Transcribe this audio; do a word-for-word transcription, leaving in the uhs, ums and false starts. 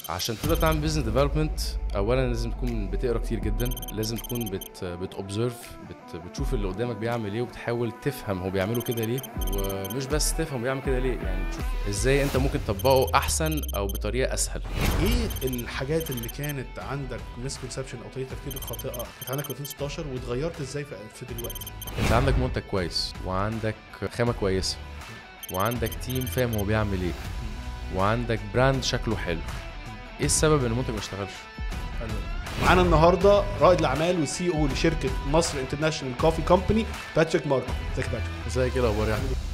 عشان تقدر تعمل بيزنس ديفلوبمنت اولا لازم تكون بتقرا كتير جدا، لازم تكون بت بتوبزرف بت بتشوف اللي قدامك بيعمل ايه وبتحاول تفهم هو بيعمله كده ليه، ومش بس تفهم بيعمل كده ليه، يعني تشوف ازاي انت ممكن تطبقه احسن او بطريقه اسهل. ايه الحاجات اللي كانت عندك مسكونسبشن او طريقه تفكير خاطئه كانت عندك في ألفين وستاشر واتغيرت ازاي في دلوقتي؟ انت عندك منتج كويس وعندك خامه كويسه وعندك تيم فاهم هو بيعمل ايه وعندك براند شكله حلو، ايه السبب ان المنتج ما اشتغلش؟ معانا النهارده رائد الاعمال والسي او لشركه مصر انترناشونال كوفي كومباني باتريك ماركو. ازيك يا باتريك؟ ازيك، ايه الاخبار يا احمد؟